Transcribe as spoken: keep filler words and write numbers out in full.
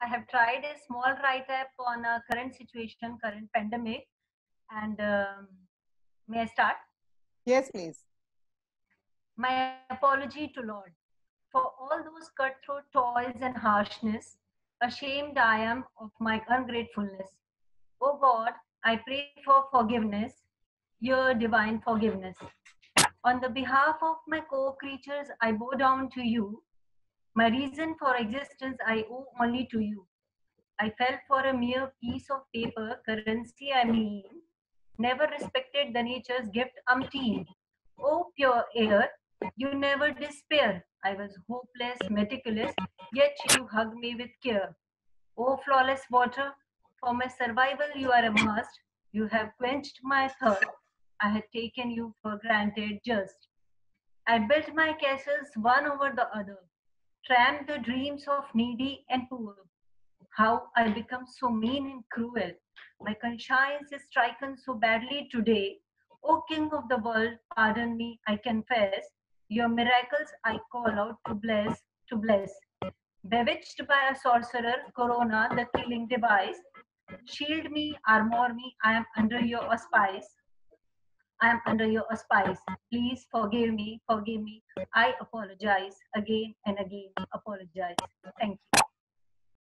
I have tried a small write-up on a current situation, current pandemic, and um, may I start? Yes, please. My apology to Lord for all those cutthroat toils and harshness. Ashamed I am of my ungratefulness. O God, I pray for forgiveness, your divine forgiveness. On the behalf of my co-creatures, I bow down to you. My reason for existence I owe only to you. I fell for a mere piece of paper, currency I mean, never respected the nature's gift umpteen. Oh, pure air, you never despair. I was hopeless, meticulous, yet you hug me with care. Oh, flawless water, for my survival you are a must. You have quenched my thirst. I had taken you for granted just. I built my castles one over the other, trammed the dreams of needy and poor. How I become so mean and cruel. My conscience is stricken so badly today. O King of the world, pardon me, I confess. Your miracles I call out to bless, to bless. Bewitched by a sorcerer, Corona, the killing device. Shield me, armor me, I am under your auspice. I am under your auspice. Please forgive me, forgive me. I apologize again and again. Apologize. Thank you.